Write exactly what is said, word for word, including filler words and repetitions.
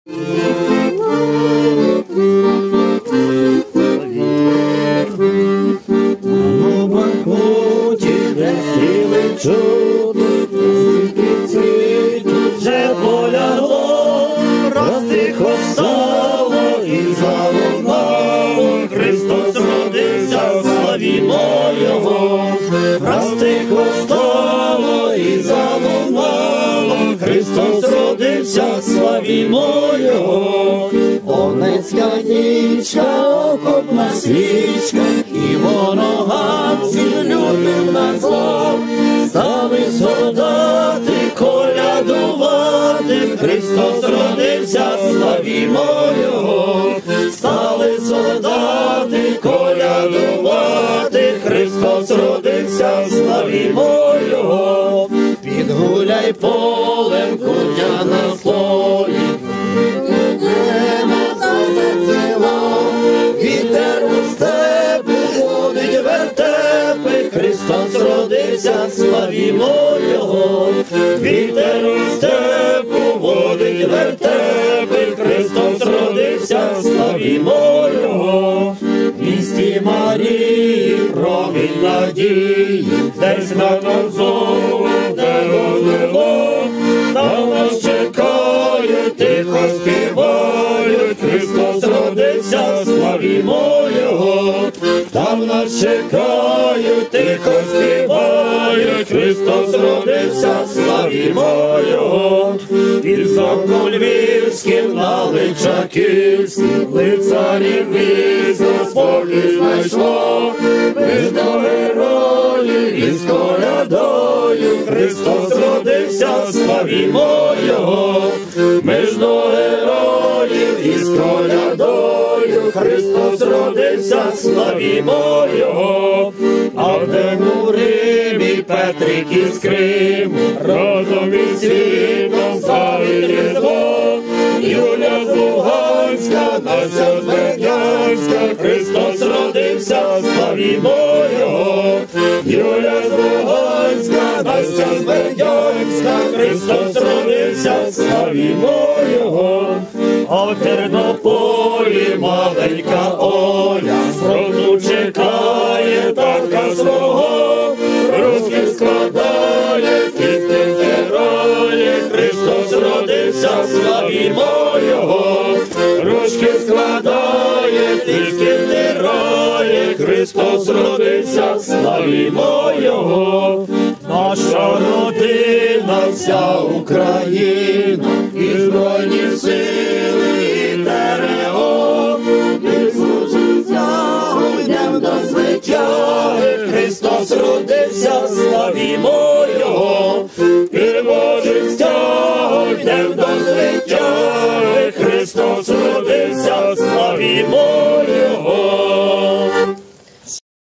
Вже полягло, розтихо стало і залунало, Христос родився, славімо Його. Розтихо стало і залунало, Христос родився, славімо Його. Онецька нічка, окопна свічка, і ворогам всім лютим на зло, стали солдати колядувати, Христос родився, славімо Його. Стали солдати колядувати, Христос родився, славімо Його. Підгуляй полем, кутя на слої, вітер у степу ходить вертепи, Христос родився, славімо Його. Вітер у степу водить вертепи, Христос родився, славімо Його. В місті Марії промінь надії, десь на зору не розлило, там нас чекають, тихо співають, Христос родився, славімо Його. Там нас чекають, тихо співають, Христос родився, славімо Його. Під замком львівським на Личаківським лицарів візно спокій знайшло, між до героїв із колядою, Христос родився, славімо Його. Між до героїв із колядою, Христос родився, славімо Його. А в день у Римі Петрик із Криму, родом із світом славить Різдво. Юля з Луганська, Настя з Бердянська, Христос родився, славімо Його. Юля з Луганська, Настя з Бердянська, Христос родився, славімо Його. А в Тернополі маленька Оля з фронту чекає татка свого, руки складає, тільки герої, Христос родився, славімо Його. Ручки складає, тільки герої, Христос родився, славімо Його. Наша родина, вся Україна, і Збройні сили, і ТРО, ми служимо стягом, йдем до звитяги, Христос родився, славімо Його. Переможем стягом, йдем до звитяги, Христос родився, славімо